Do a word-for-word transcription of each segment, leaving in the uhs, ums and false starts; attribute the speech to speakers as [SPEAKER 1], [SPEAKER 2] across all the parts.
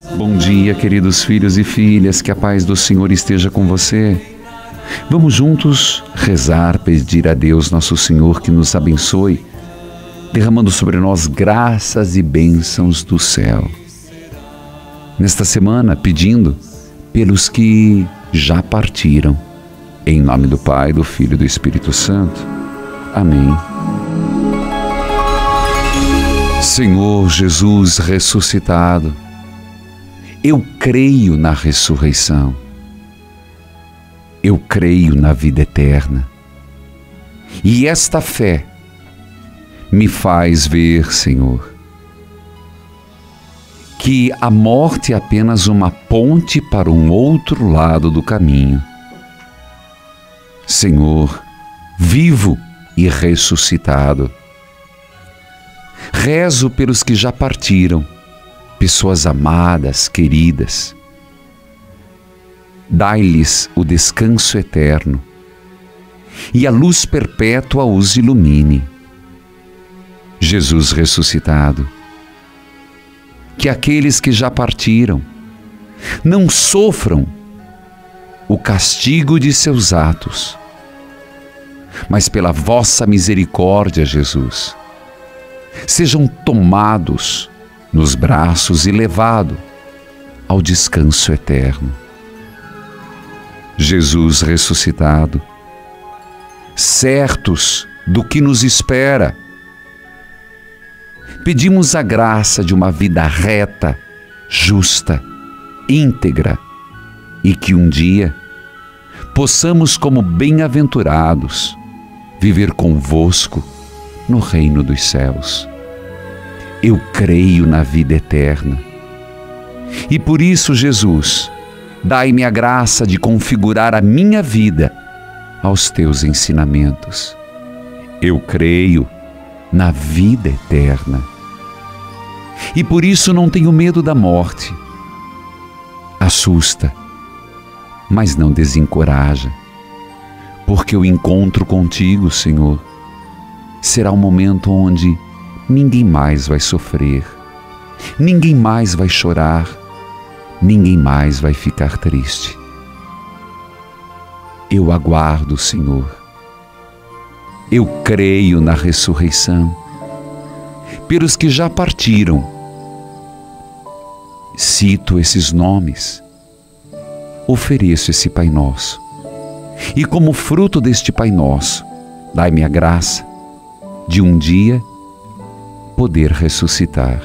[SPEAKER 1] Bom dia, queridos filhos e filhas, que a paz do Senhor esteja com você. Vamos juntos rezar, pedir a Deus nosso Senhor que nos abençoe, derramando sobre nós graças e bênçãos do céu. Nesta semana, pedindo pelos que já partiram, em nome do Pai, do Filho e do Espírito Santo. Amém. Senhor Jesus ressuscitado, eu creio na ressurreição. Eu creio na vida eterna. E esta fé me faz ver, Senhor, que a morte é apenas uma ponte para um outro lado do caminho. Senhor, vivo e ressuscitado, rezo pelos que já partiram, pessoas amadas, queridas. Dai-lhes o descanso eterno e a luz perpétua os ilumine. Jesus ressuscitado, que aqueles que já partiram não sofram o castigo de seus atos, mas pela vossa misericórdia, Jesus, sejam tomados nos braços e levados ao descanso eterno. Jesus ressuscitado, certos do que nos espera, pedimos a graça de uma vida reta, justa, íntegra, e que um dia possamos, como bem-aventurados, viver convosco no reino dos céus. Eu creio na vida eterna. E por isso, Jesus, dai-me a graça de configurar a minha vida aos teus ensinamentos. Eu creio na vida eterna. E por isso não tenho medo da morte. Assusta, mas não desencoraja, porque o encontro contigo, Senhor, será um momento onde ninguém mais vai sofrer, ninguém mais vai chorar, ninguém mais vai ficar triste. Eu aguardo, Senhor. Eu creio na ressurreição. Pelos que já partiram, cito esses nomes, ofereço esse Pai Nosso. E como fruto deste Pai Nosso, dai-me a graça de um dia poder ressuscitar.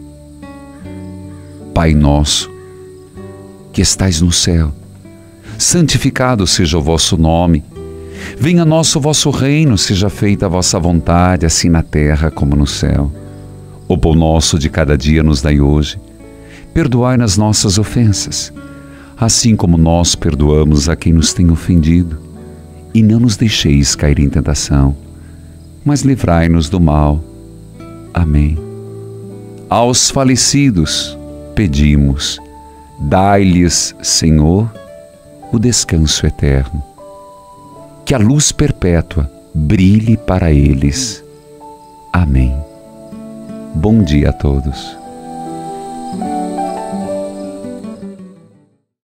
[SPEAKER 1] Pai Nosso, que estais no céu, santificado seja o vosso nome. Venha a nós o vosso reino, seja feita a vossa vontade, assim na terra como no céu. O pão nosso de cada dia nos dai hoje. Perdoai nas nossas ofensas, assim como nós perdoamos a quem nos tem ofendido. E não nos deixeis cair em tentação, mas livrai-nos do mal. Amém. Aos falecidos pedimos, dai-lhes, Senhor, o descanso eterno. Que a luz perpétua brilhe para eles. Amém. Bom dia a todos.